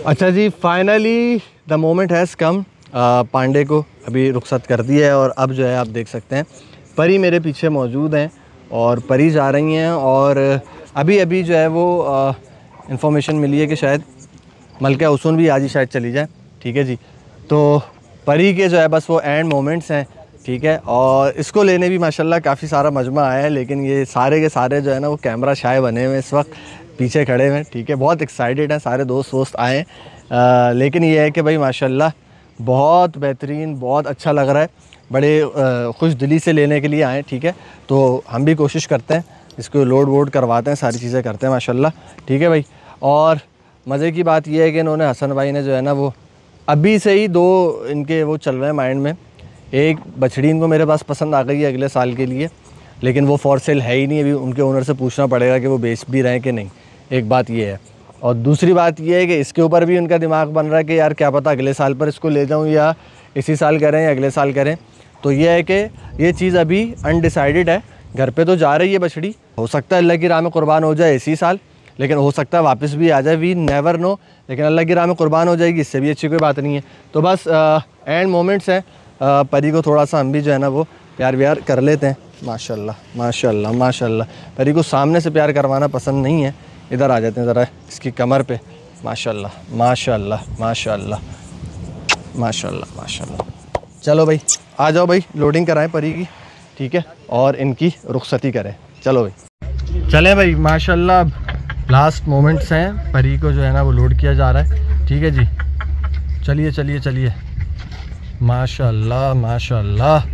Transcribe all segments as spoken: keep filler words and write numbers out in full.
अच्छा जी, finally the moment has come. Pandey को अभी रुखसत कर दिया है और अब जो है आप देख सकते हैं परी मेरे पीछे मौजूद हैं और परी जा रही हैं। और अभी अभी जो है वो इंफॉर्मेशन मिली है कि शायद मलका हुसैन भी आज ही शायद चली जाए। ठीक है जी, तो परी के जो है बस वो एंड मोमेंट्स हैं। ठीक है, और इसको लेने भी माशाल्लाह काफ़ी सारा मजमा आया है, लेकिन ये सारे के सारे जो है ना वो कैमरा शाय बने हुए इस वक्त पीछे खड़े हुए हैं। ठीक है, बहुत एक्साइटेड हैं, सारे दोस्त वोस्त आए हैं, लेकिन ये है कि भाई माशाल्लाह बहुत बेहतरीन, बहुत अच्छा लग रहा है, बड़े खुश दिली से लेने के लिए आए। ठीक है, तो हम भी कोशिश करते हैं, इसको लोड वोड करवाते हैं, सारी चीज़ें करते हैं माशाल्लाह। ठीक है भाई, और मज़े की बात यह है कि इन्होंने, हसन भाई ने जो है ना वो अभी से ही दो इनके वो चल रहे हैं माइंड में। एक बछड़ी इनको मेरे पास पसंद आ गई है अगले साल के लिए, लेकिन वो फॉर सेल है ही नहीं। अभी उनके ओनर से पूछना पड़ेगा कि वो बेच भी रहे हैं कि नहीं, एक बात ये है। और दूसरी बात ये है कि इसके ऊपर भी उनका दिमाग बन रहा है कि यार क्या पता अगले साल पर इसको ले जाऊं या इसी साल करें या अगले साल करें। तो ये है कि ये चीज़ अभी अनडिसाइडेड है। घर पे तो जा रही है बछड़ी, हो सकता है अल्लाह की राह में कुर्बान हो जाए इसी साल, लेकिन हो सकता है वापस भी आ जाए, वी नेवर नो। लेकिन अल्लाह की राह में कुर्बान हो जाएगी, इससे भी अच्छी कोई बात नहीं है। तो बस एंड मोमेंट्स हैं, परी को थोड़ा सा हम भी जो है ना वो प्यार व्यार कर लेते हैं। माशाल्लाह माशाल्लाह माशाल्लाह, परी को सामने से प्यार करवाना पसंद नहीं है। इधर आ जाते हैं ज़रा इसकी कमर पे। माशाल्लाह माशाल्लाह माशाल्लाह माशाल्लाह माशाल्लाह। चलो भाई आ जाओ भाई, लोडिंग कराएं परी की। ठीक है, और इनकी रुखसती करें। चलो भाई चलें भाई, माशाल्लाह लास्ट मोमेंट्स हैं, परी को जो है ना वो लोड किया जा रहा है। ठीक है जी, चलिए चलिए चलिए। माशाल्लाह माशाल्लाह,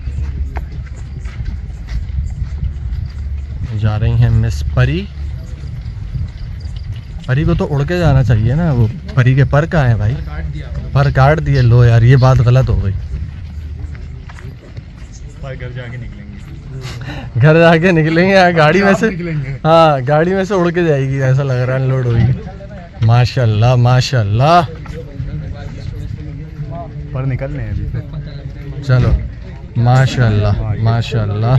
जा रही हैं मिस परी। परी को तो उड़ के जाना चाहिए ना, वो परी के पर कहाँ हैं भाई? पर काट दिए। लो यार, ये बात गलत हो गई। घर जाके निकलेंगे, घर जाके निकलेंगे या गाड़ी में से? हाँ, गाड़ी में से उड़ के जाएगी, ऐसा लग रहा है लोड होगी। माशाल्लाह माशाल्लाह, पर निकलने हैं अभी। चलो माशाल्लाह माशाल्लाह।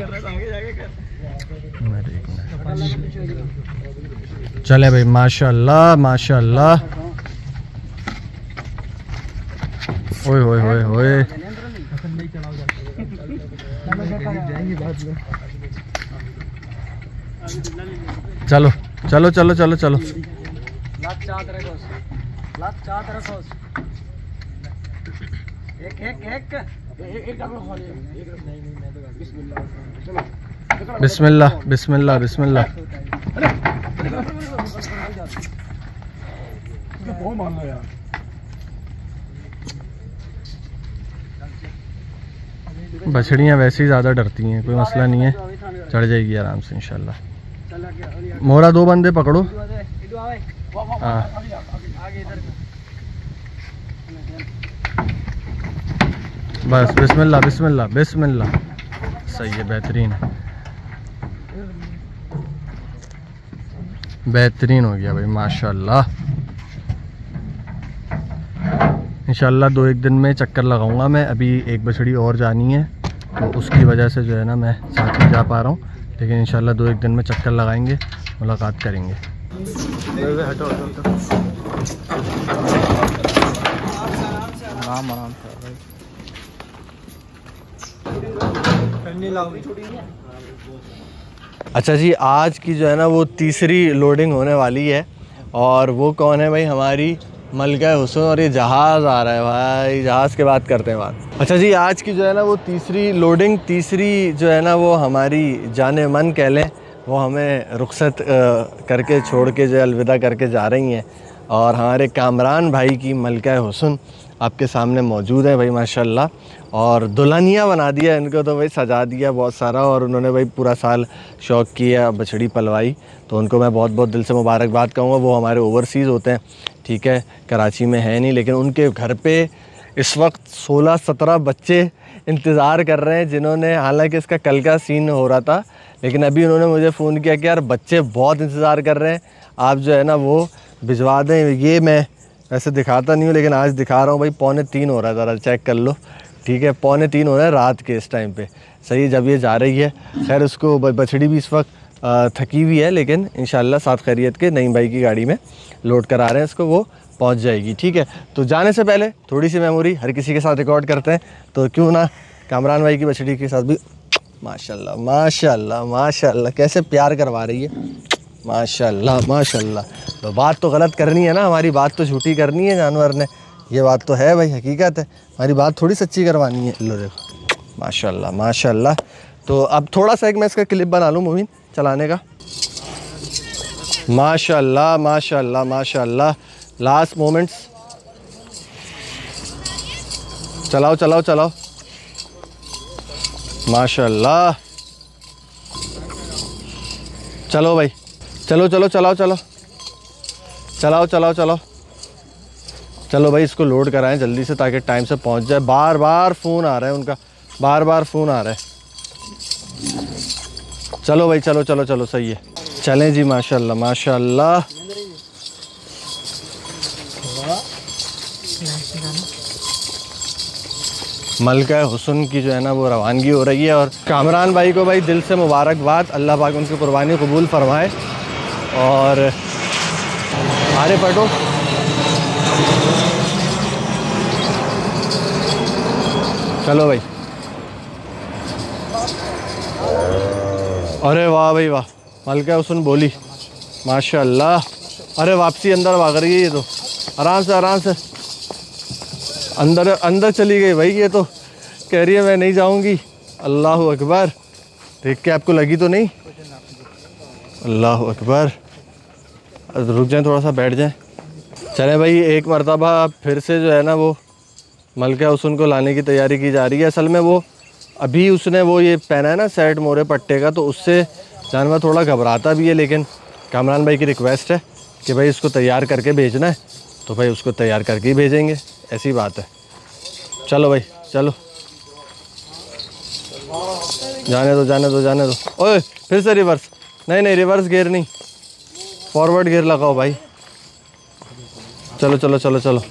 चले भाई, माशाल्लाह माशाल्लाह। ओए होए होए होए, चलो चलो चलो चलो चलो। बिस्मिल्लाह बिस्मिल्लाह बिस्मिल्लाह। बछड़ियाँ वैसे ही ज़्यादा डरती हैं, कोई मसला नहीं है, चढ़ जाएगी आराम से इंशाल्लाह। मोरा दो बंदे पकड़ो। हाँ, बस बिस्मिल्लाह बिस्मिल्लाह बिस्मिल्लाह। सही है, बेहतरीन बेहतरीन हो गया भाई माशाल्लाह। इंशाल्लाह दो एक दिन में चक्कर लगाऊंगा मैं। अभी एक बछड़ी और जानी है, तो उसकी वजह से जो है ना मैं साथ में जा पा रहा हूँ, लेकिन इंशाल्लाह दो एक दिन में चक्कर लगाएंगे, मुलाकात करेंगे। आराम आराम से। अच्छा जी, आज की जो है ना वो तीसरी लोडिंग होने वाली है, और वो कौन है भाई? हमारी मलका हुसैन। और ये जहाज़ आ रहा है भाई, जहाज़ के बात करते हैं बात। अच्छा जी, आज की जो है ना वो तीसरी लोडिंग, तीसरी जो है ना वो हमारी जाने मन कह लें, वो हमें रुखसत करके छोड़ के जो अलविदा करके जा रही हैं। और हमारे कामरान भाई की मलका हुसैन आपके सामने मौजूद है भाई माशाल्लाह। और दुल्हनिया बना दिया इनको तो भाई, सजा दिया बहुत सारा, और उन्होंने भाई पूरा साल शौक़ किया, बछड़ी पलवाई, तो उनको मैं बहुत बहुत दिल से मुबारकबाद कहूँगा। वो हमारे ओवरसीज़ होते हैं, ठीक है, कराची में है नहीं, लेकिन उनके घर पे इस वक्त सोलह सत्रह बच्चे इंतज़ार कर रहे हैं, जिन्होंने, हालांकि इसका कल का सीन हो रहा था, लेकिन अभी उन्होंने मुझे फ़ोन किया कि यार बच्चे बहुत इंतज़ार कर रहे हैं, आप जो है ना वो भिजवा दें। ये मैं वैसे दिखाता नहीं हूँ, लेकिन आज दिखा रहा हूँ भाई। पौने तीन हो रहा है, ज़रा चेक कर लो। ठीक है, पौने तीन हो रहा है रात के इस टाइम पे। सही, जब ये जा रही है। खैर उसको बछड़ी भी इस वक्त थकी हुई है, लेकिन इंशाल्लाह साथ खैरियत के नईम भाई की गाड़ी में लोड करा रहे हैं इसको, वो पहुंच जाएगी। ठीक है, तो जाने से पहले थोड़ी सी मेमोरी हर किसी के साथ रिकॉर्ड करते हैं, तो क्यों ना कामरान भाई की बछड़ी के साथ भी माशाल्लाह माशाल्लाह माशाल्लाह कैसे प्यार करवा रही है, माशाल्लाह माशाल्लाह। तो बात तो गलत करनी है ना, हमारी बात तो झूठी करनी है जानवर ने, ये बात तो है भाई, हकीकत है, हमारी बात थोड़ी सच्ची करवानी है। लो देखो माशाल्लाह माशाल्लाह। तो अब थोड़ा सा एक मैं इसका क्लिप बना लूँ मोमिन चलाने का। माशाल्लाह माशाल्लाह माशाल्लाह। लास्ट मोमेंट्स, चलाओ चलाओ चलाओ माशाल्लाह। चलो भाई चलो चलो चलाओ चलो चलाओ चलाओ चलो चलो भाई, इसको लोड कराएं जल्दी से ताकि टाइम से पहुंच जाए। बार बार फ़ोन आ रहा है उनका, बार बार फ़ोन आ रहा है। चलो भाई चलो चलो चलो सही है, चलें जी माशाल्लाह माशाल्लाह। मलका हुस्न की जो है ना वो रवानगी हो रही है, और कामरान भाई को भाई दिल से मुबारकबाद, अल्लाह पाक उनकी कुर्बानी कबूल फरमाए। और आरे पटो चलो भाई, अरे वाह भाई वाह, मलका हुस्न बोली माशाल्लाह। अरे वापसी अंदर भाग रही है ये तो, आराम से आराम से अंदर अंदर चली गई भाई, ये तो कह रही है मैं नहीं जाऊंगी। अल्लाह अकबर, देख के आपको लगी तो नहीं? अल्लाह अकबर, रुक जाएं थोड़ा सा, बैठ जाएं। चलें भाई, एक मरतबा फिर से जो है ना वो मलका हुस्न को लाने की तैयारी की जा रही है। असल में वो अभी उसने वो ये पहना है ना सेट मोरे पट्टे का, तो उससे जानवर थोड़ा घबराता भी है, लेकिन कामरान भाई की रिक्वेस्ट है कि भाई इसको तैयार करके भेजना है, तो भाई उसको तैयार करके ही भेजेंगे, ऐसी बात है। चलो भाई चलो, जाने दो जाने दो जाने दो। ओए फिर से रिवर्स, नहीं नहीं रिवर्स गियर नहीं, फॉरवर्ड गियर लगाओ भाई। चलो चलो चलो चलो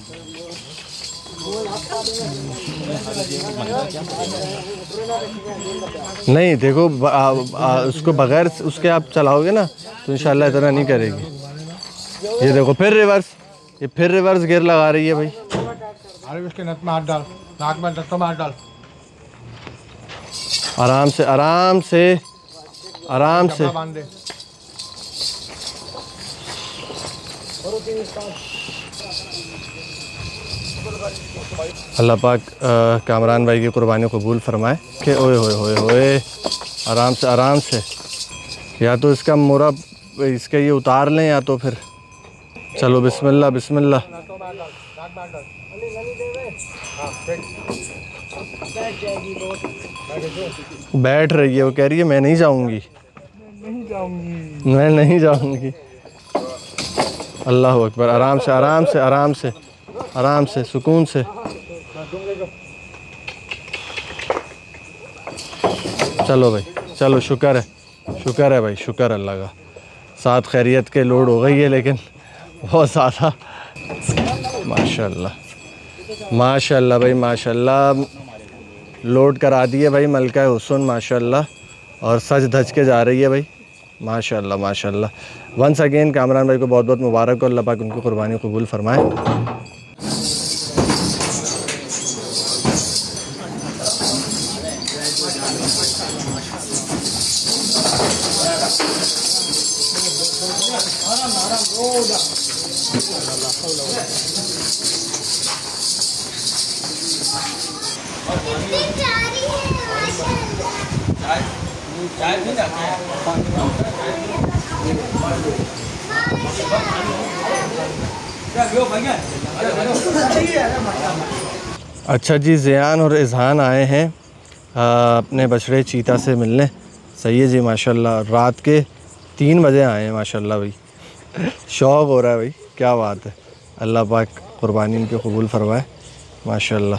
नहीं देखो आ, आ, उसको बगैर उसके आप चलाओगे ना तो इंशाल्लाह इतना नहीं करेगी। ये देखो फिर रिवर्स, ये फिर रिवर्स गियर लगा रही है भाई। अरे उसके नथ में हाथ डाल, नाक में नथों में हाथ डाल, आराम से आराम से आराम से। बांध दे। अल्लाह पाक कामरान भाई की कुर्बानी कबूल फरमाए कि ओए होए होए होए, आराम से आराम से। या तो इसका मोरा इसका ये उतार लें, या तो फिर चलो बिस्मिल्लाह बिस्मिल्लाह। बैठ रही है, वो कह रही है मैं नहीं जाऊंगी, नहीं जाऊंगी, मैं नहीं जाऊंगी। अल्लाह अकबर, आराम से आराम से आराम से आराम से सुकून से। चलो भाई चलो, शुक्र है शुक्र है भाई, शुक्र अल्लाह का, साथ खैरियत के लोड हो गई है लेकिन बहुत ज़्यादा। माशाल्लाह माशाल्लाह भाई माशाल्लाह, लोड करा दिए भाई मलका हुस्न माशाल्लाह, और सज धज के जा रही है भाई माशाल्लाह माशाल्लाह। वंस अगेन कामरान भाई को बहुत बहुत मुबारक, और अल्लाह पाक उनकी कुर्बानी कबूल फरमाए। अच्छा जी, ज़ियान और इज़हान आए हैं आ, अपने बछड़े चीता से मिलने। सही है जी माशाल्लाह, रात के तीन बजे आए हैं माशाल्लाह भाई, शौक़ हो रहा है भाई, क्या बात है। अल्लाह पाक कुर्बानी इनके कबूल फरमाए माशाल्लाह।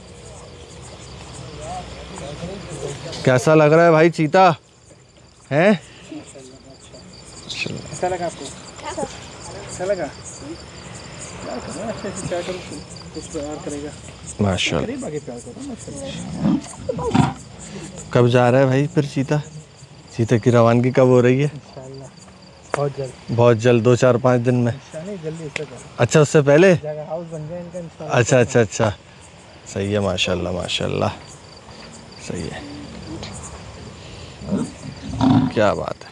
कैसा लग रहा है भाई चीता हैं? अच्छा लगा आपको? अच्छा लगा? करेगा माशाल्लाह। कब जा रहा है भाई फिर चीता? चीता की रवानगी कब हो रही है? बहुत जल्द, बहुत जल्द, दो चार पाँच दिन में। जल्दी इससे करो। अच्छा उससे पहले जगह हाउस बन जाए इनका इंस्टॉल। अच्छा अच्छा अच्छा सही है माशाल्लाह माशाल्लाह सही है क्या बात है।